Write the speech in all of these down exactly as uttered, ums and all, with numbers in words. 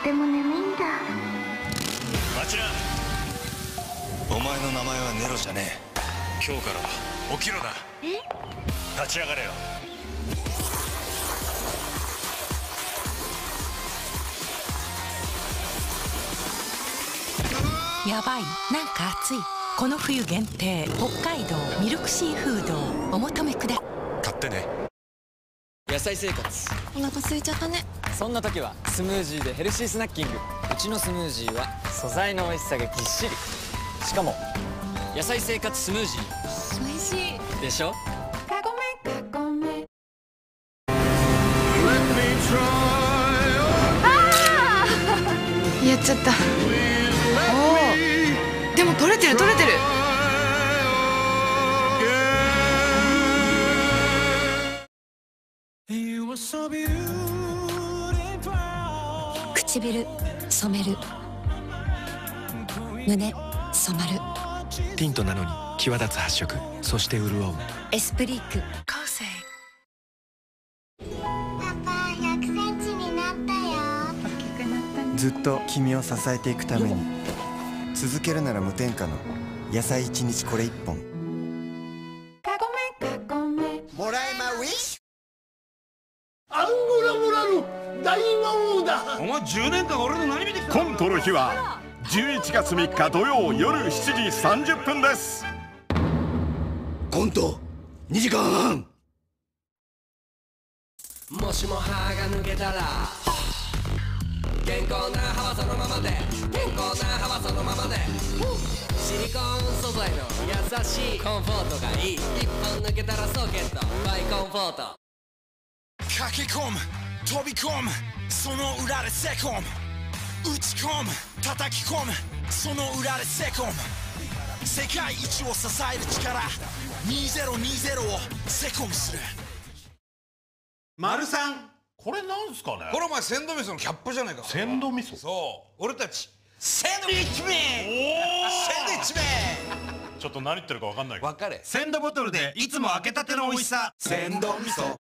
ても眠いんだ。 待ちな。お前の名前はネロじゃねえ。今日から起きろだ。 え？ 立ち上がれよ。 やばい、なんか暑い。この冬限定北海道ミルクシーフードをお求めくだ。 買ってね。 野菜生活。 お腹空いちゃったね。 そんな時はスムージーでヘルシースナッキング。うちのスムージーは素材の美味しさがぎっしり。しかも野菜生活スムージー。 美味しいでしょ。 カゴメカゴメ。ああやっちゃった。おおでも取れてる取れてる。 唇染める、胸染まる。 ティントなのに際立つ発色、そして潤うエスプリークコーセイ。 パパひゃくセンチになったよ。 大きくなったね。 ずっと君を支えていくために、続けるなら無添加の野菜一日これ一本。 カゴメカゴメ。 もらえまウィッシュ。 アンゴラ村の大魔王だ。 お前じゅうねんかん俺の何見てきた。 コントの日はじゅういちがつみっか土曜夜しちじさんじゅっぷんです。 コントにじかんはん。 もしも歯が抜けたら健康な歯はそのままで、健康な歯はそのままで、シリコン素材の優しいコンフォートがいい。一本抜けたらソケットバイコンフォート。 駆け込む飛び込むその裏でセコム、打ち込む叩き込むその裏でセコム、世界一を支える力にせんにじゅうをセコムする。 丸さん、これなんすかね。 これお前鮮度味噌のキャップじゃないか。 鮮度味噌。 そう俺たちサンドウィッチメン。サンドウィッチメン。 ちょっと何言ってるかわかんないけど。 分かれ。 鮮度ボトルでいつも開けたての美味しさ。鮮度味噌。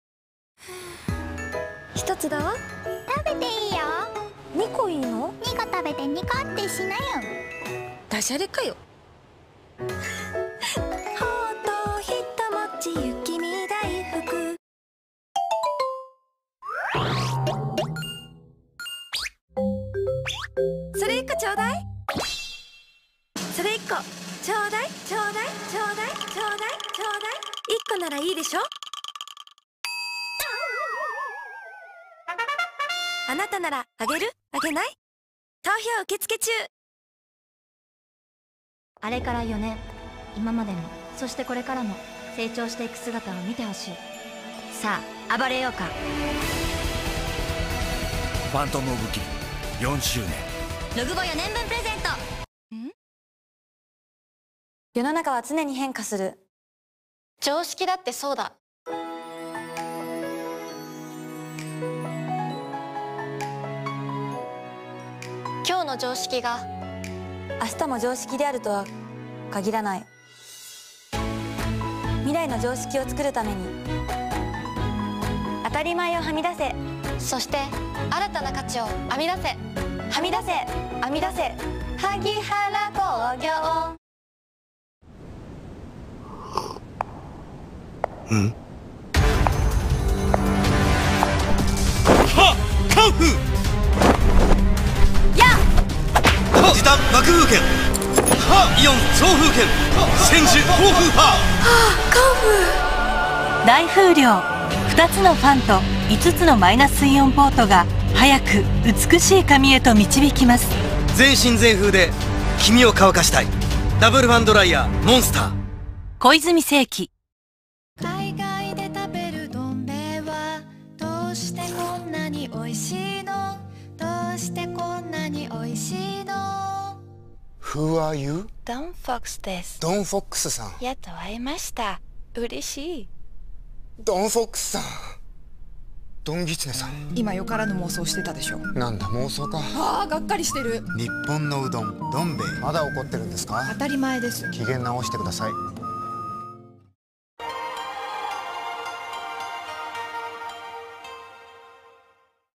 一つだわ。 食べていいよ。 二個いいの？ にこ食べてにこってしなよ。 ダジャレかよ。ほんとひともち雪見大福。それ一個ちょうだい。それ一個ちょうだいちょうだいちょうだいちょうだいちょうだい一個ならいいでしょ。あなたならあげる？あげない？投票受付中。 あれからよねん、今までのそしてこれからも成長していく姿を見てほしい。さあ暴れようか。 ファントム・オブ・キルよんしゅうねん。 ログボよねんぶんプレゼント。 ん？世の中は常に変化する。常識だってそうだ。今日の常識が明日も常識であるとは限らない。未来の常識を作るために当たり前をはみ出せ。そして新たな価値を編み出せ。はみ出せ編み出せ萩原工業。 うん。はっカンフー。時短爆風剣、イオン送風剣、千手暴風パー。 はあ、カンフー。 大風量、ふたつのファンといつつのマイナスイオンポートが早く美しい髪へと導きます。 全身全風で君を乾かしたい。ダブルファンドライヤーモンスター。 小泉正輝。 海外で食べるどん兵衛はどうしてこんなに美味しいの？どうしてこんなに美味しいの？ Who are you? ドンフォックスです。 ドンフォックスさん。 やっと会えました。嬉しい。 ドンフォックスさん。ドンギツネさん。 今よからぬ妄想してたでしょ。 なんだ妄想か。 ああ、がっかりしてる。 日本のうどんどん兵衛、まだ怒ってるんですか？ 当たり前です。 機嫌直してください。